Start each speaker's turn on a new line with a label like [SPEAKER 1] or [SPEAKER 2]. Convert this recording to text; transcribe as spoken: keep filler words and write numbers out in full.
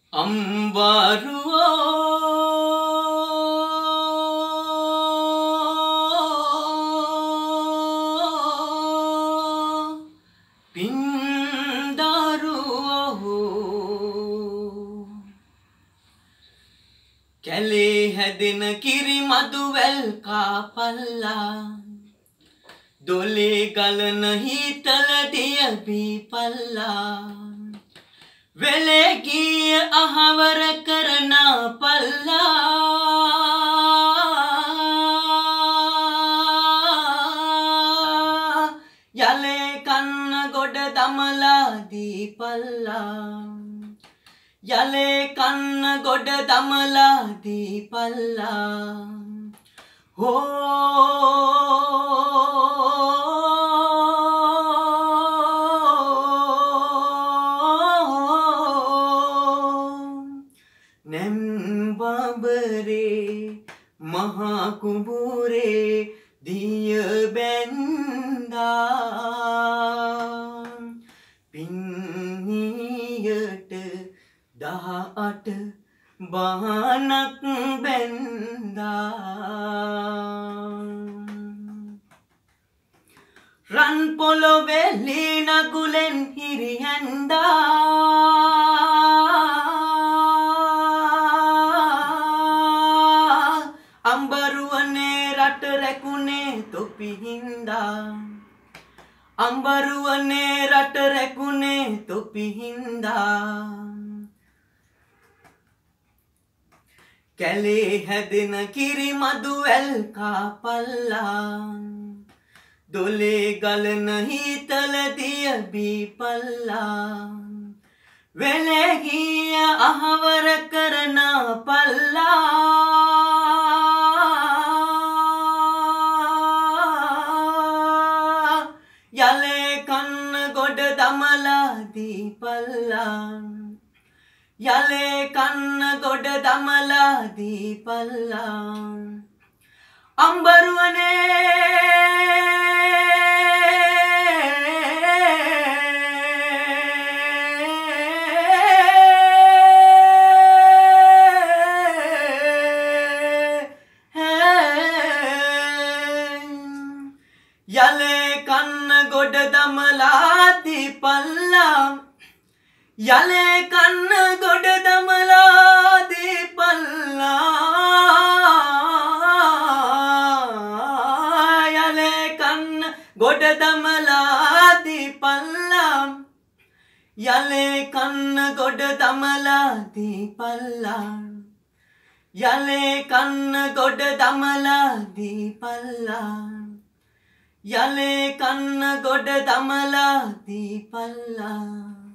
[SPEAKER 1] අම්බරුවෝ පින්දරුවෝ කැලේ හැදෙන කිරි මදු වැල් කාපල්ලා දොලේ ගලන හීතල දිය බීපල්ලා වෙලේ ගිය අහවර කරන පල්ලා යලේ කන්න ගොඩ දමලා දීපල්ලා යලේ කන්න ගොඩ දමලා දීපල්ලා නැම්බබරේ මහා කුඹුරේ දිය බැන්දා පින්නියට දහ අට බානක් බැන්දා රන් පොළොවේ ලී නගුලෙන් හිරිහැන්දා අම්බරුවනේ රට රැකුනේ තොපි හින්දා අම්බරුවනේ රට රැකුනේ තොපි හින්දා කැලේ හැදෙන කිරි මදු වැල් කාපල්ලා දොලේ ගලන හීතල දිය බීපල්ලා වෙලේ ගිය අහවර කරන පල්ලා යලේ කන්න ගොඩ දමලා දීපල්ලා යලේ කන්න ගොඩ දමලා දීපල්ලා අම්බරුවනේ යලේ කන්න ගොඩ දමලා දීපල්ලා යලේ කන්න ගොඩ දමලා දීපල්ලා යලේ කන්න ගොඩ දමලා දීපල්ලා යලේ කන්න ගොඩ දමලා දීපල්ලා යලේ කන්න ගොඩ දමලා දීපල්ලා යලේ කන්න ගොඩ දමලා දීපල්ලා